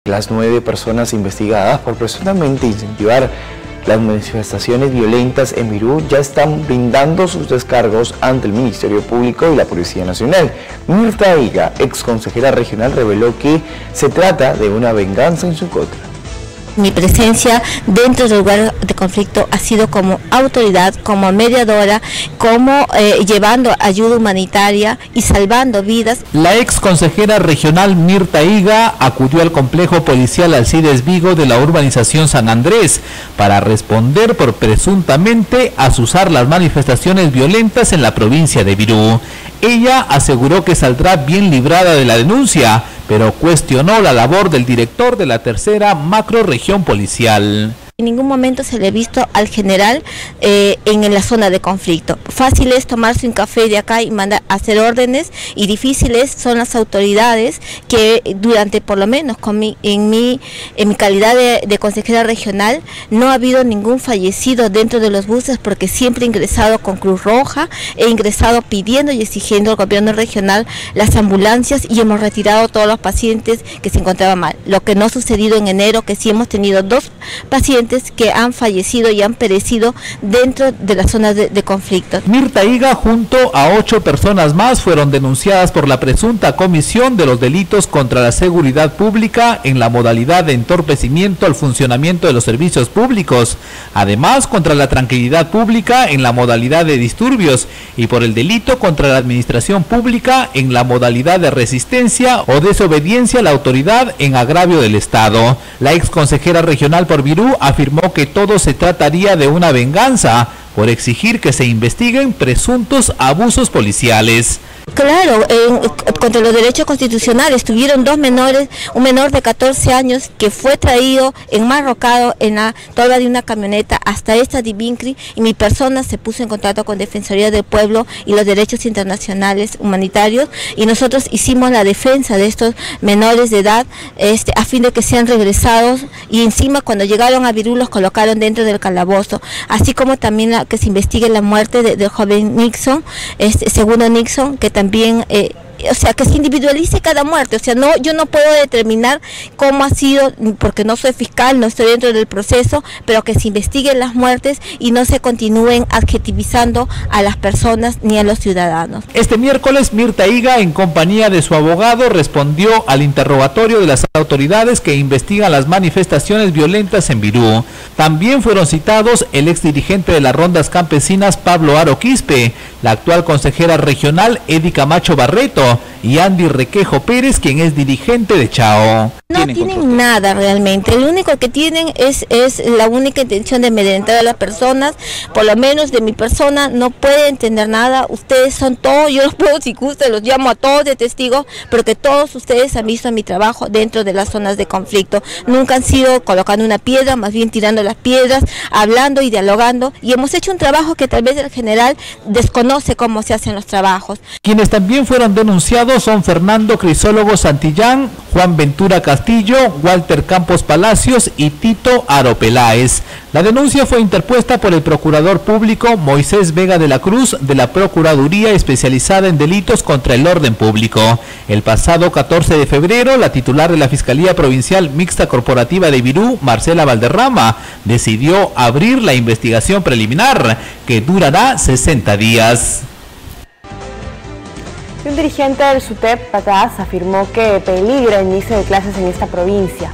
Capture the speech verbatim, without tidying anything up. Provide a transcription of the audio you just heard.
Las nueve personas investigadas por presuntamente incentivar las manifestaciones violentas en Virú ya están brindando sus descargos ante el Ministerio Público y la Policía Nacional. Mirta Higa, ex consejera regional, reveló que se trata de una venganza en su contra. Mi presencia dentro del lugar de conflicto ha sido como autoridad, como mediadora, como eh, llevando ayuda humanitaria y salvando vidas. La ex consejera regional Mirta Higa acudió al complejo policial Alcides Vigo de la urbanización San Andrés para responder por presuntamente azuzar las manifestaciones violentas en la provincia de Virú. Ella aseguró que saldrá bien librada de la denuncia, pero cuestionó la labor del director de la tercera macrorregión policial. En ningún momento se le ha visto al general eh, en la zona de conflicto. Fácil es tomarse un café de acá y mandar a hacer órdenes, y difíciles son las autoridades que durante, por lo menos con mi, en, mi, en mi calidad de, de consejera regional, no ha habido ningún fallecido dentro de los buses, porque siempre he ingresado con Cruz Roja, he ingresado pidiendo y exigiendo al gobierno regional las ambulancias, y hemos retirado todos los pacientes que se encontraban mal. Lo que no ha sucedido en enero, que sí hemos tenido dos pacientes que han fallecido y han perecido dentro de las zonas de, de conflicto. Mirta Higa junto a ocho personas más fueron denunciadas por la presunta comisión de los delitos contra la seguridad pública en la modalidad de entorpecimiento al funcionamiento de los servicios públicos, además contra la tranquilidad pública en la modalidad de disturbios y por el delito contra la administración pública en la modalidad de resistencia o desobediencia a la autoridad en agravio del Estado. La ex consejera regional por Virú afirmó que todo se trataría de una venganza por exigir que se investiguen presuntos abusos policiales. Claro, en, contra los derechos constitucionales. Tuvieron dos menores, un menor de catorce años que fue traído enmarrocado en la tolva de una camioneta hasta esta de Vincri, y mi persona se puso en contacto con Defensoría del Pueblo y los derechos internacionales humanitarios, y nosotros hicimos la defensa de estos menores de edad este, a fin de que sean regresados, y encima cuando llegaron a Virú los colocaron dentro del calabozo, así como también la, que se investigue la muerte de, del joven Nixon, este, segundo Nixon, que también, eh, o sea, que se individualice cada muerte. O sea, no, yo no puedo determinar cómo ha sido, porque no soy fiscal, no estoy dentro del proceso, pero que se investiguen las muertes y no se continúen adjetivizando a las personas ni a los ciudadanos. Este miércoles, Mirta Higa, en compañía de su abogado, respondió al interrogatorio de las autoridades que investigan las manifestaciones violentas en Virú. También fueron citados el exdirigente de las rondas campesinas Pablo Aro Quispe, la actual consejera regional Edi Camacho Barreto y Andy Requejo Pérez, quien es dirigente de Chao. No tienen nada realmente, lo único que tienen es, es la única intención de amedrentar a las personas. Por lo menos de mi persona no puede entender nada. Ustedes son todos, yo los puedo, si gusta, los llamo a todos de testigos, porque todos ustedes han visto mi trabajo dentro de las zonas de conflicto. Nunca han sido colocando una piedra, más bien tirando las piedras, hablando y dialogando, y hemos hecho un trabajo que tal vez el general desconoce cómo se hacen los trabajos. Quienes también fueron denunciados son Fernando Crisólogo Santillán, Juan Ventura Castillo, Walter Campos Palacios y Tito Aro Peláez. La denuncia fue interpuesta por el procurador público Moisés Vega de la Cruz de la Procuraduría especializada en delitos contra el orden público. El pasado catorce de febrero, la titular de la Fiscalía Provincial Mixta Corporativa de Virú, Marcela Valderrama, decidió abrir la investigación preliminar, que durará sesenta días. Un dirigente del SUTEP, Patás, afirmó que peligra el inicio de clases en esta provincia.